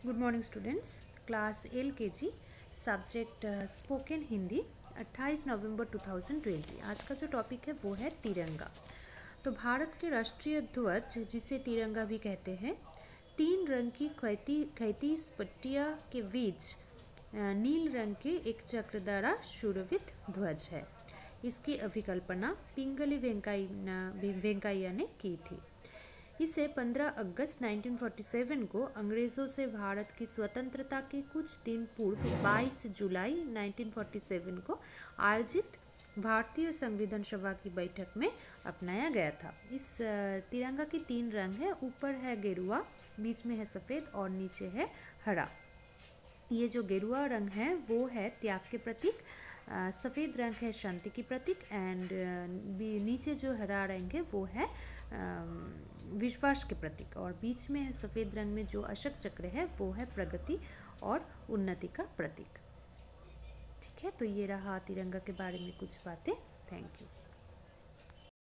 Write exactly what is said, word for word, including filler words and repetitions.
Good morning students. Class L K G subject spoken Hindi अट्ठाईस नवंबर दो हज़ार बीस। आज का जो टॉपिक है वो है तिरंगा। तो भारत के राष्ट्रीय ध्वज, जिसे तिरंगा भी कहते हैं, तीन रंग की खैती खैतीस पट्टियाँ के बीच नील रंग के एक चक्र द्वारा सुशोभित ध्वज है। इसकी अभिकल्पना पिंगली वेंकैया वेंकैया ने की थी। इसे पंद्रह अगस्त उन्नीस सौ सैंतालीस को अंग्रेज़ों से भारत की स्वतंत्रता के कुछ दिन पूर्व बाईस जुलाई उन्नीस सौ सैंतालीस को आयोजित भारतीय संविधान सभा की बैठक में अपनाया गया था। इस तिरंगा के तीन रंग हैं, ऊपर है गेरुआ, बीच में है सफ़ेद और नीचे है हरा। ये जो गेरुआ रंग है वो है त्याग के प्रतीक, सफ़ेद रंग है शांति की प्रतीक एंड नीचे जो हरा रंग है वो है विश्वास के प्रतीक, और बीच में है सफ़ेद रंग में जो अशोक चक्र है वो है प्रगति और उन्नति का प्रतीक। ठीक है, तो ये रहा तिरंगा के बारे में कुछ बातें। Thank you.